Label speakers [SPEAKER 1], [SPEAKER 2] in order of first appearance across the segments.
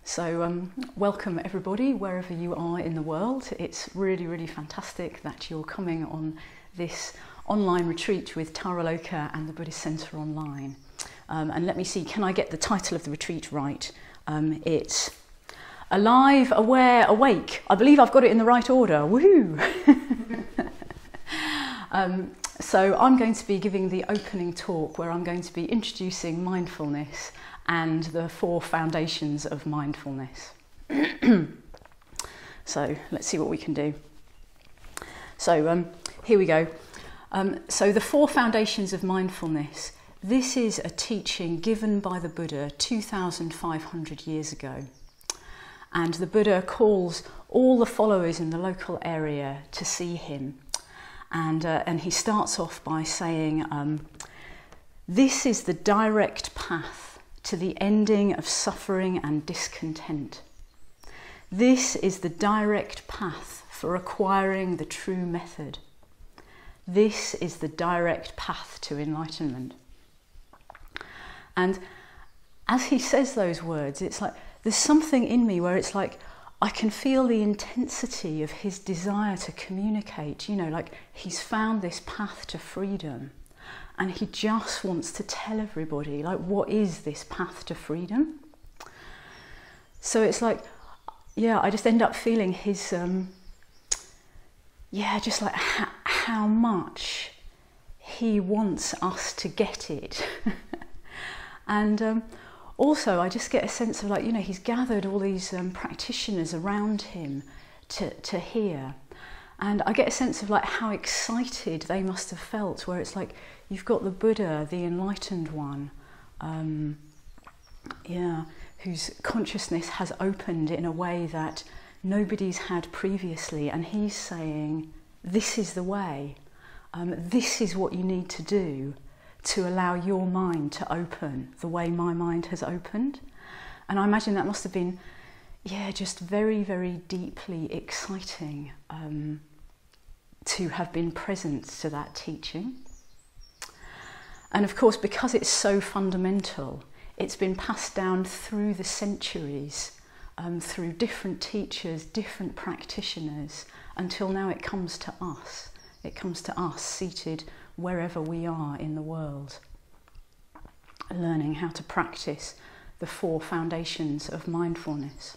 [SPEAKER 1] Welcome everybody, wherever you are in the world. It's really, really fantastic that you're coming on this online retreat with Tara Loka and the Buddhist Centre Online. And let me see, can I get the title of the retreat right? It's Alive, Aware, Awake. I believe I've got it in the right order. Woohoo! So I'm going to be giving the opening talk where I'm going to be introducing mindfulness and the Four Foundations of Mindfulness. So let's see what we can do. So here we go. So the Four Foundations of Mindfulness, this is a teaching given by the Buddha 2,500 years ago. And the Buddha calls all the followers in the local area to see him. And he starts off by saying, this is the direct path to the ending of suffering and discontent. This is the direct path for acquiring the true method. This is the direct path to enlightenment. And as he says those words, it's like there's something in me where it's like I can feel the intensity of his desire to communicate, you know, like he's found this path to freedom. And he just wants to tell everybody, like, what is this path to freedom? So it's like, yeah, I just end up feeling his, just like how much he wants us to get it. And also I just get a sense of like, you know, he's gathered all these practitioners around him to hear. And I get a sense of like how excited they must have felt, where it's like you've got the Buddha, the enlightened one, whose consciousness has opened in a way that nobody's had previously, and he's saying, this is the way, this is what you need to do to allow your mind to open the way my mind has opened. And I imagine that must have been just very, very deeply exciting to have been present to that teaching. And of course, because it's so fundamental, it's been passed down through the centuries, through different teachers, different practitioners, until now it comes to us. It comes to us seated wherever we are in the world, learning how to practice the Four Foundations of Mindfulness.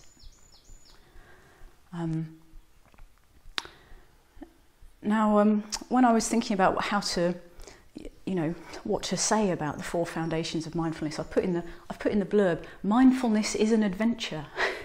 [SPEAKER 1] Now, when I was thinking about how to, what to say about the Four Foundations of Mindfulness, I've put in the blurb, mindfulness is an adventure.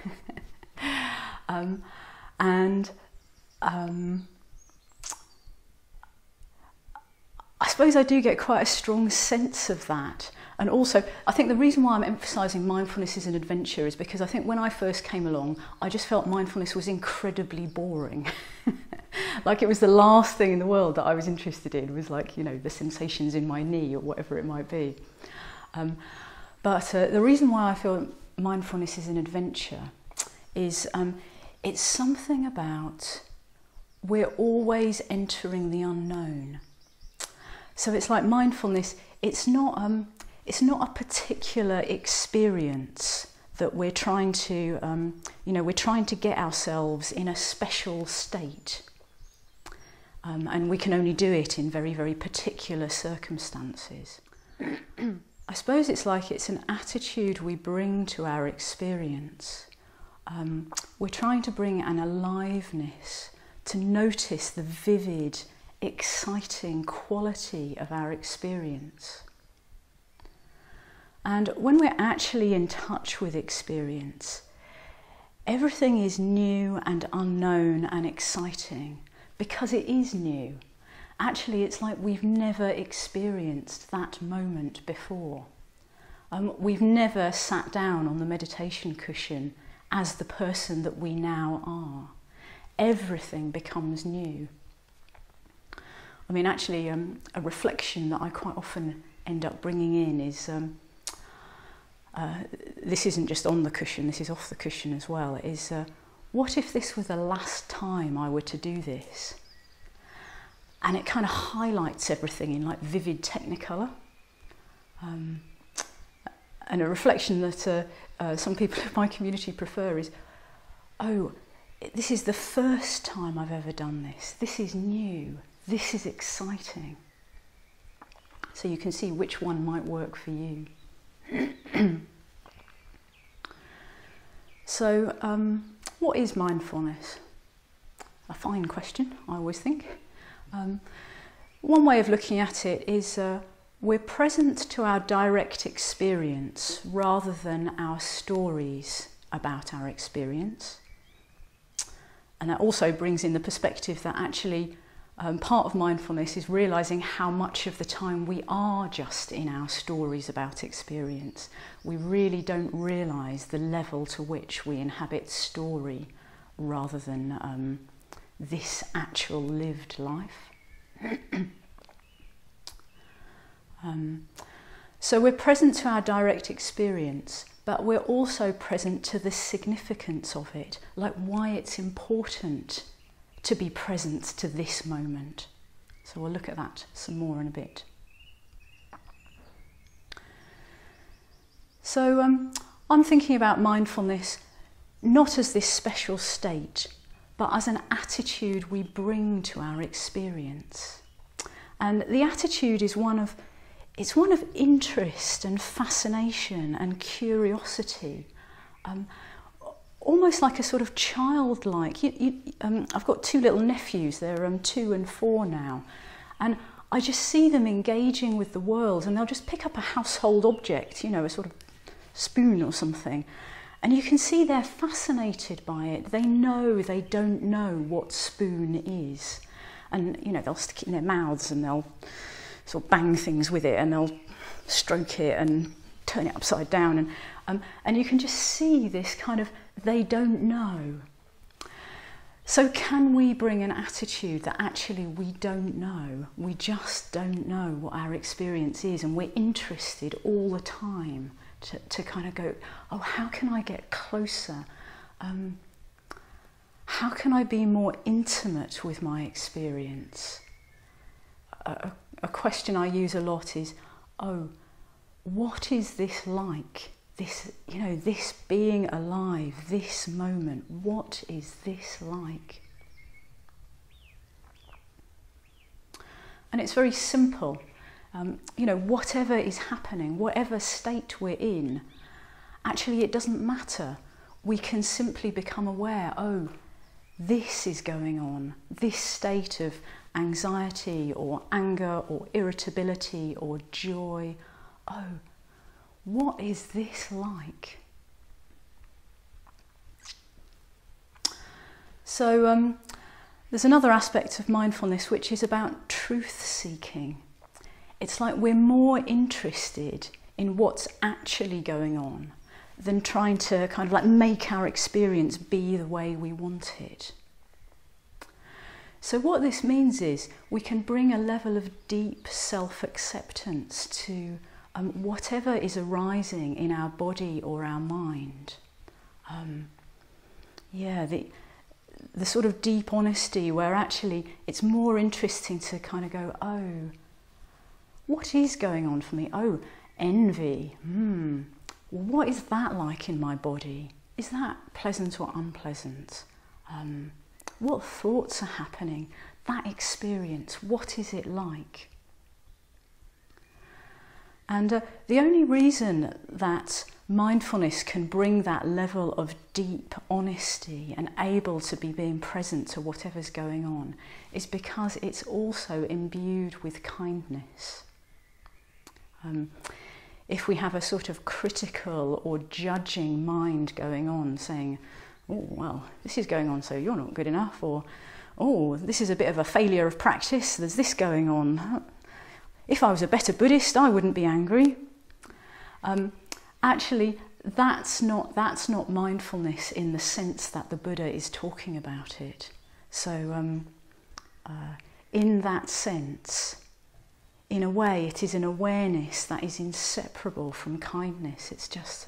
[SPEAKER 1] I suppose I do get quite a strong sense of that. And also, I think the reason why I'm emphasising mindfulness is an adventure is because I think when I first came along, I just felt mindfulness was incredibly boring. Like it was the last thing in the world that I was interested in, was like, the sensations in my knee or whatever it might be. But the reason why I feel mindfulness is an adventure is it's something about we're always entering the unknown. So it's like mindfulness, it's not a particular experience that we're trying to, we're trying to get ourselves in a special state. And we can only do it in very, very particular circumstances. I suppose it's like it's an attitude we bring to our experience. We're trying to bring an aliveness to notice the vivid, exciting quality of our experience. And when we're actually in touch with experience, everything is new and unknown and exciting because it is new. Actually, it's like we've never experienced that moment before. We've never sat down on the meditation cushion as the person that we now are. Everything becomes new. I mean, actually, a reflection that I quite often end up bringing in is, this isn't just on the cushion, this is off the cushion as well, is what if this were the last time I were to do this? And it kind of highlights everything in like vivid technicolor. And a reflection that some people in my community prefer is, oh, this is the first time I've ever done this. This is new. This is exciting. So you can see which one might work for you. So, what is mindfulness? A fine question, I always think. One way of looking at it is we're present to our direct experience rather than our stories about our experience. And that also brings in the perspective that actually part of mindfulness is realising how much of the time we are just in our stories about experience. We really don't realise the level to which we inhabit story rather than this actual lived life. So we're present to our direct experience, but we're also present to the significance of it, like why it's important to be present to this moment. So we'll look at that some more in a bit. So I'm thinking about mindfulness not as this special state, but as an attitude we bring to our experience. And the attitude is one of interest and fascination and curiosity, almost like a sort of childlike. I've got two little nephews, they're 2 and 4 now, and I just see them engaging with the world, and they'll just pick up a household object, a sort of spoon or something, and you can see they're fascinated by it. They know they don't know what spoon is, and they'll stick it in their mouths and they'll sort of bang things with it, and they'll stroke it and turn it upside down, and you can just see this kind of they don't know. So can we bring an attitude that actually we don't know, we just don't know what our experience is, and we're interested all the time to kind of go, oh, how can I get closer? How can I be more intimate with my experience? A question I use a lot is, oh, what is this like? This being alive, this moment, what is this like? And it's very simple. Whatever is happening, whatever state we're in, actually it doesn't matter. We can simply become aware, oh, this is going on, this state of anxiety or anger or irritability or joy. Oh, what is this like? So there's another aspect of mindfulness which is about truth seeking. It's like we're more interested in what's actually going on than trying to kind of like make our experience be the way we want it. So what this means is we can bring a level of deep self-acceptance to whatever is arising in our body or our mind. The sort of deep honesty where actually it's more interesting to kind of go, oh, what is going on for me? Oh, envy. What is that like in my body? Is that pleasant or unpleasant? What thoughts are happening? That experience, what is it like? And the only reason that mindfulness can bring that level of deep honesty and able to be being present to whatever's going on is because it's also imbued with kindness. If we have a sort of critical or judging mind going on, saying, oh, well, this is going on, so you're not good enough, or, oh, this is a bit of a failure of practice, there's this going on. If I was a better Buddhist, I wouldn't be angry. Actually, that's not mindfulness in the sense that the Buddha is talking about it. So in that sense, in a way, it is an awareness that is inseparable from kindness. It's just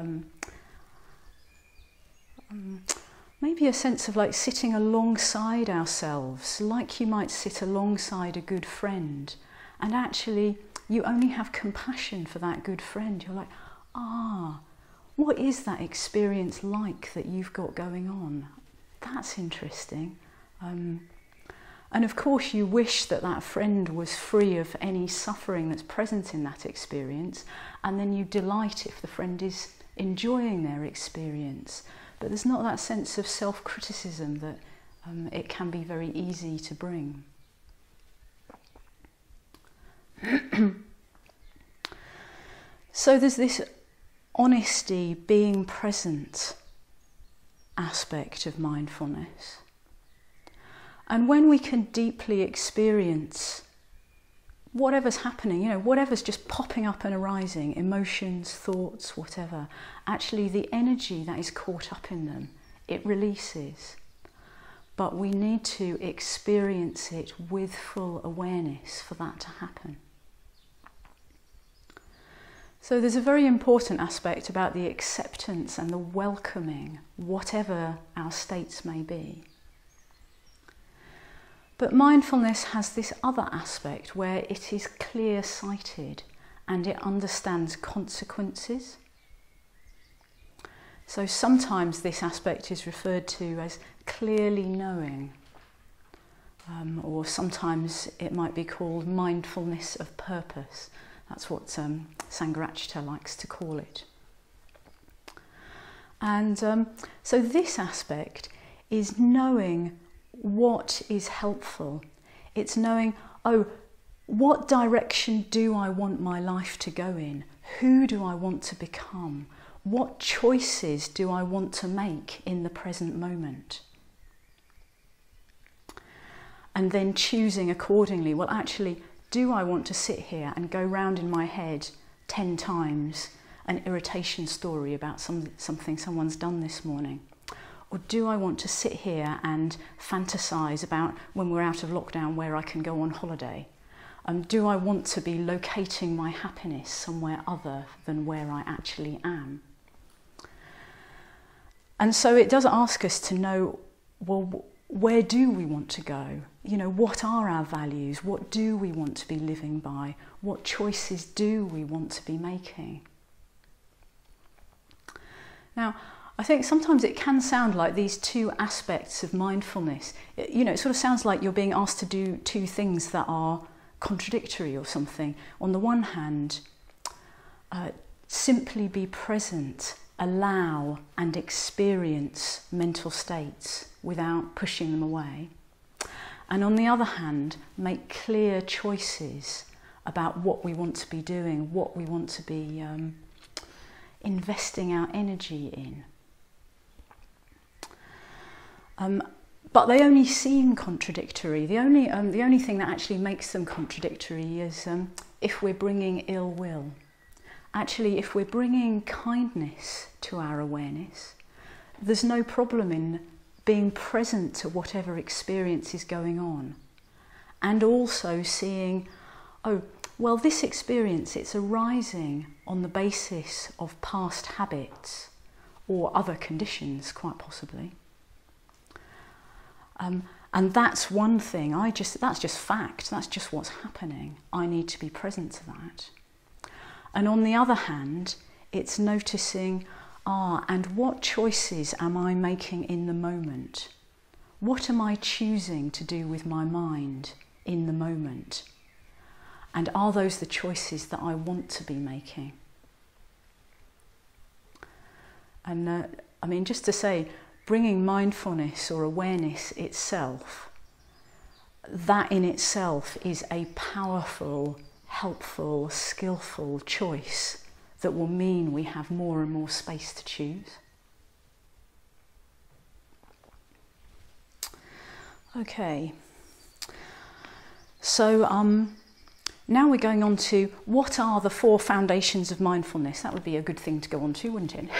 [SPEAKER 1] maybe a sense of like sitting alongside ourselves, like you might sit alongside a good friend. And actually, you only have compassion for that good friend. You're like, what is that experience like that you've got going on? That's interesting. And of course you wish that that friend was free of any suffering that's present in that experience, and then you delight if the friend is enjoying their experience. But there's not that sense of self-criticism that it can be very easy to bring. So there's this honesty, being present aspect of mindfulness. And when we can deeply experience whatever's happening, whatever's just popping up and arising, emotions, thoughts, whatever, actually the energy that is caught up in them, it releases. But we need to experience it with full awareness for that to happen. So there's a very important aspect about the acceptance and the welcoming, whatever our states may be. But mindfulness has this other aspect where it is clear-sighted and it understands consequences. So sometimes this aspect is referred to as clearly knowing, or sometimes it might be called mindfulness of purpose. That's what Sangharakshita likes to call it. And so this aspect is knowing what is helpful. It's knowing, what direction do I want my life to go in? Who do I want to become? What choices do I want to make in the present moment? And then choosing accordingly. Well, actually, do I want to sit here and go round in my head 10 times an irritation story about something someone's done this morning? Or do I want to sit here and fantasise about when we're out of lockdown where I can go on holiday? Do I want to be locating my happiness somewhere other than where I actually am? And so it does ask us to know, well, where do we want to go? What are our values? What do we want to be living by? What choices do we want to be making? Now, I think sometimes it can sound like these two aspects of mindfulness. It sort of sounds like you're being asked to do two things that are contradictory or something. On the one hand, simply be present, allow and experience mental states without pushing them away. And on the other hand, make clear choices about what we want to be doing, what we want to be investing our energy in. But they only seem contradictory. The only thing that actually makes them contradictory is if we're bringing ill will. Actually, if we're bringing kindness to our awareness, there's no problem in being present to whatever experience is going on. And also seeing, this experience, it's arising on the basis of past habits or other conditions, quite possibly. And that's one thing, that's just fact, that's just what's happening. I need to be present to that. And on the other hand, it's noticing, and what choices am I making in the moment? What am I choosing to do with my mind in the moment? And are those the choices that I want to be making? And just to say, bringing mindfulness or awareness itself, that in itself is a powerful, helpful, skillful choice that will mean we have more and more space to choose. Okay, so now we're going on to what are the 4 foundations of mindfulness. That would be a good thing to go on to, wouldn't it?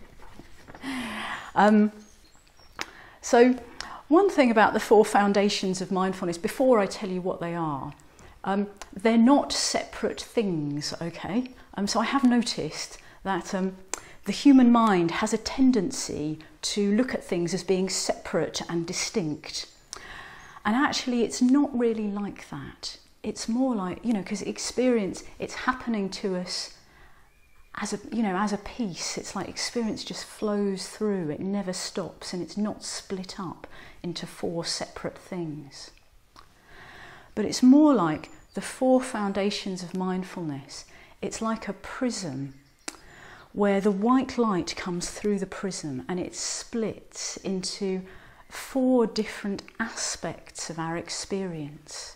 [SPEAKER 1] So one thing about the 4 foundations of mindfulness, before I tell you what they are, they're not separate things, okay? So I have noticed that the human mind has a tendency to look at things as being separate and distinct. And actually it's not really like that. It's more like, because experience, it's happening to us as a piece. It's like experience just flows through, it never stops, and it's not split up into four separate things. But it's more like the Four Foundations of Mindfulness. It's like a prism where the white light comes through the prism and it splits into four different aspects of our experience.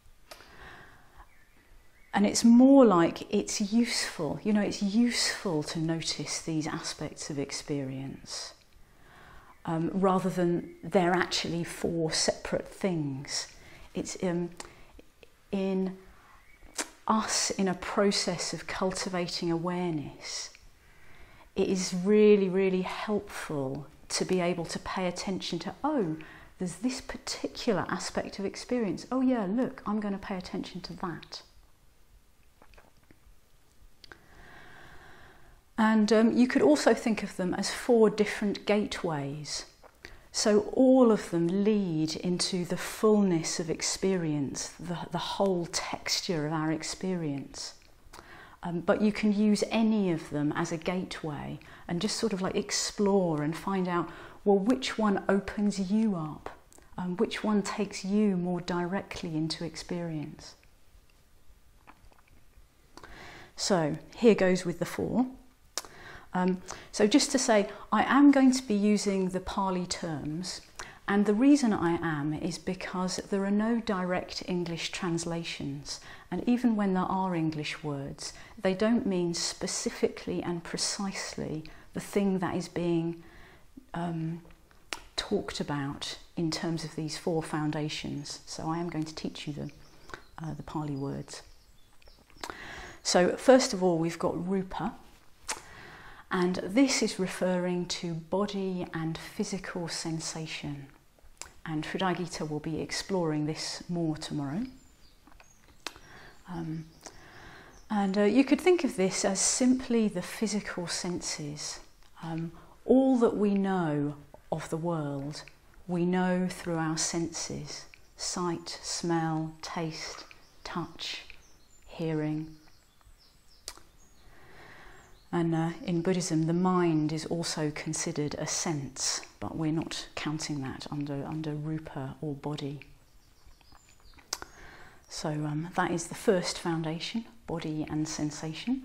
[SPEAKER 1] And it's more like it's useful, it's useful to notice these aspects of experience rather than they're actually four separate things. It's in us in a process of cultivating awareness. It is really, really helpful to be able to pay attention to, oh, there's this particular aspect of experience. Oh yeah, look, I'm going to pay attention to that. And you could also think of them as four different gateways. So all of them lead into the fullness of experience, the whole texture of our experience. But you can use any of them as a gateway and just sort of like explore and find out, well, which one opens you up? Which one takes you more directly into experience? So here goes with the four. So just to say, I am going to be using the Pali terms, and the reason I am is because there are no direct English translations, and even when there are English words, they don't mean specifically and precisely the thing that is being talked about in terms of these four foundations. So I am going to teach you the Pali words. So first of all, we've got rupa. And this is referring to body and physical sensation. And Hridayagita will be exploring this more tomorrow. You could think of this as simply the physical senses. All that we know of the world, we know through our senses. Sight, smell, taste, touch, hearing. And in Buddhism, the mind is also considered a sense, but we're not counting that under rupa or body. So that is the first foundation, body and sensation.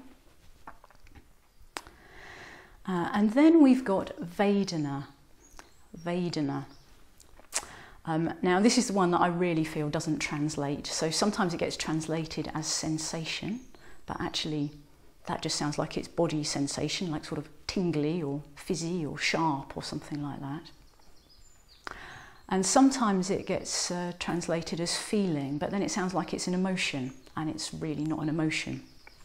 [SPEAKER 1] And then we've got Vedana. Vedana. Now this is the one that I really feel doesn't translate. So sometimes it gets translated as sensation, but actually that just sounds like it's body sensation, like sort of tingly or fizzy or sharp or something like that. And sometimes it gets translated as feeling, but then it sounds like it's an emotion, and it's really not an emotion.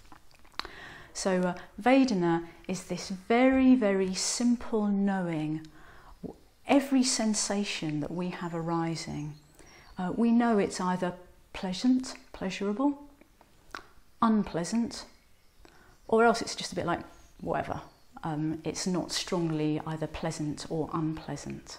[SPEAKER 1] So Vedana is this very, very simple knowing. Every sensation that we have arising, we know it's either pleasant, pleasurable, unpleasant, or else it's just a bit like whatever. It's not strongly either pleasant or unpleasant.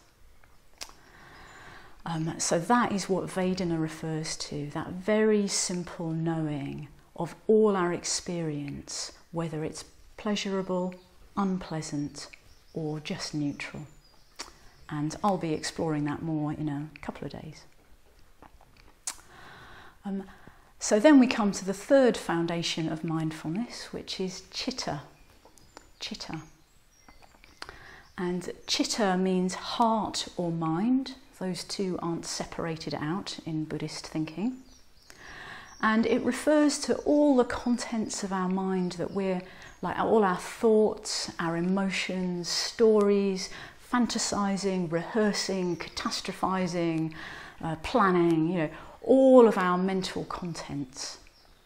[SPEAKER 1] So that is what Vedana refers to, that very simple knowing of all our experience, whether it's pleasurable, unpleasant, or just neutral. And I'll be exploring that more in a couple of days. So then we come to the third foundation of mindfulness, which is citta. Citta. And citta means heart or mind. Those two aren't separated out in Buddhist thinking. And it refers to all the contents of our mind that we're, like all our thoughts, our emotions, stories, fantasizing, rehearsing, catastrophizing, planning, all of our mental contents.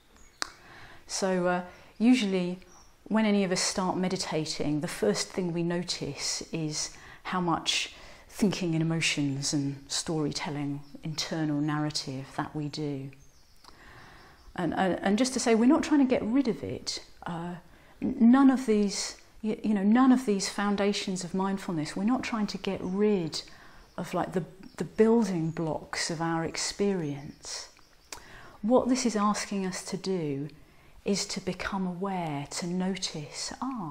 [SPEAKER 1] So usually when any of us start meditating, the first thing we notice is how much thinking and emotions and storytelling, internal narrative that we do. And just to say, we're not trying to get rid of it. None of these, none of these foundations of mindfulness, we're not trying to get rid of like the building blocks of our experience. What this is asking us to do is to become aware, to notice,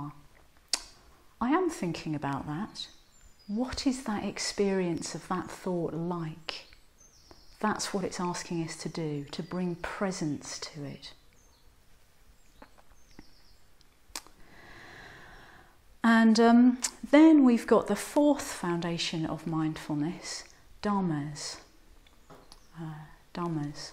[SPEAKER 1] I am thinking about that. What is that experience of that thought like? That's what it's asking us to do, to bring presence to it. And then we've got the fourth foundation of mindfulness, dharmas. Dharmas.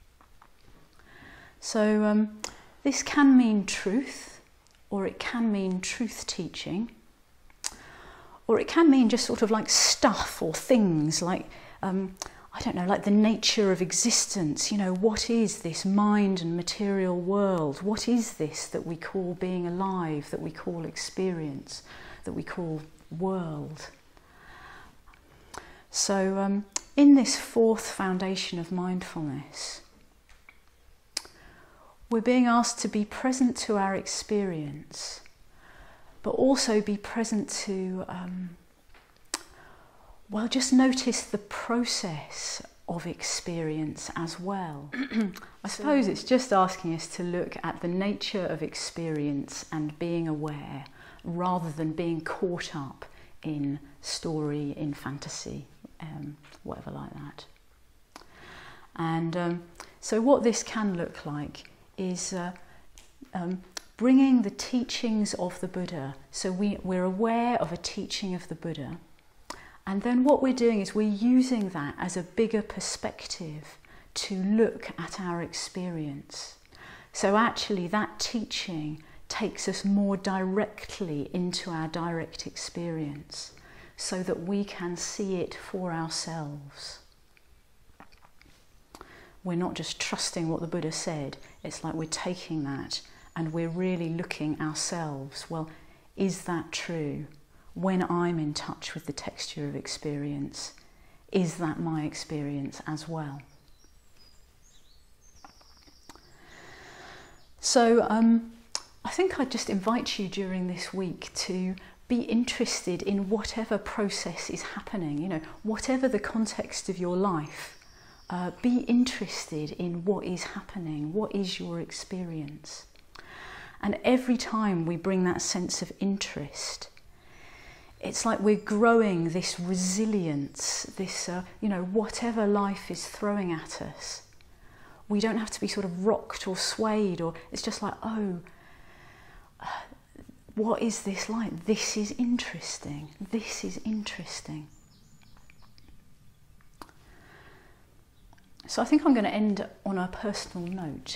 [SPEAKER 1] So this can mean truth, or it can mean truth teaching, or it can mean just sort of like stuff or things like, I don't know, like the nature of existence. You know, what is this mind and material world? What is this that we call being alive, that we call experience, that we call world? So in this fourth foundation of mindfulness, we're being asked to be present to our experience, but also be present to, well, just notice the process of experience as well. I suppose it's just asking us to look at the nature of experience and being aware, rather than being caught up in story, in fantasy, whatever like that. And so what this can look like is bringing the teachings of the Buddha. So we're aware of a teaching of the Buddha, and then what we're doing is we're using that as a bigger perspective to look at our experience. So actually that teaching takes us more directly into our direct experience, so that we can see it for ourselves. We're not just trusting what the Buddha said, it's like we're taking that and we're really looking ourselves. Well, is that true? When I'm in touch with the texture of experience, is that my experience as well? So I think I'd just invite you during this week to be interested in whatever process is happening, you know, whatever the context of your life. Be interested in what is happening, what is your experience. And every time we bring that sense of interest, it's like we're growing this resilience, this, you know, whatever life is throwing at us. We don't have to be sort of rocked or swayed, or it's just like, what is this like? This is interesting. This is interesting. So I think I'm going to end on a personal note.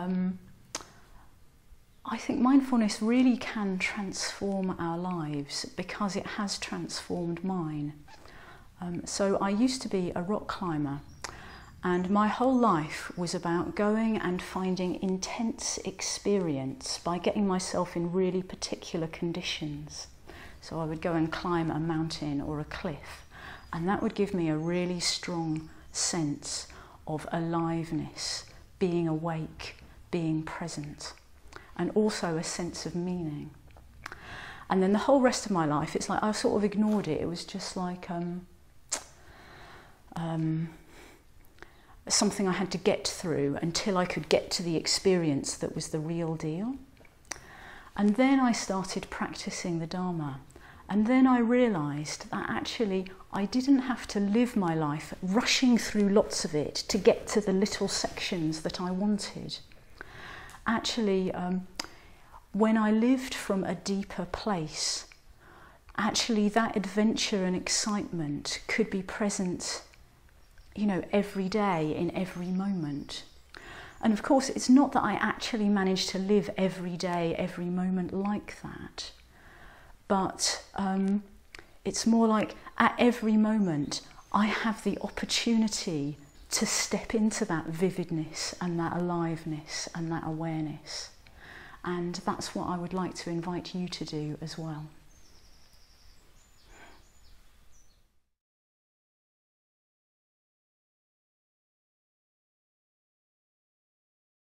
[SPEAKER 1] I think mindfulness really can transform our lives, because it has transformed mine. So I used to be a rock climber, and my whole life was about going and finding intense experience by getting myself in really particular conditions. So I would go and climb a mountain or a cliff, and that would give me a really strong sense of aliveness, being awake, being present, and also a sense of meaning. And then the whole rest of my life, it's like I sort of ignored it. It was just like something I had to get through until I could get to the experience that was the real deal. And then I started practicing the Dharma. And then I realised that actually I didn't have to live my life rushing through lots of it to get to the little sections that I wanted. Actually, when I lived from a deeper place, actually that adventure and excitement could be present, you know, every day, in every moment. And of course, it's not that I actually managed to live every day, every moment like that. But it's more like at every moment I have the opportunity to step into that vividness and that aliveness and that awareness. And that's what I would like to invite you to do as well.